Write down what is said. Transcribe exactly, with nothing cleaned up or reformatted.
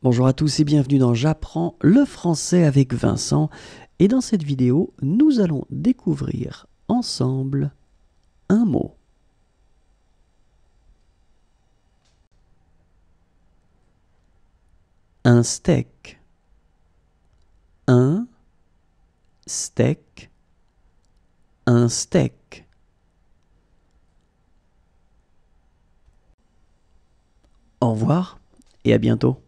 Bonjour à tous et bienvenue dans J'apprends le français avec Vincent. Et dans cette vidéo, nous allons découvrir ensemble un mot. Un steak. Un steak. Un steak. Au revoir et à bientôt.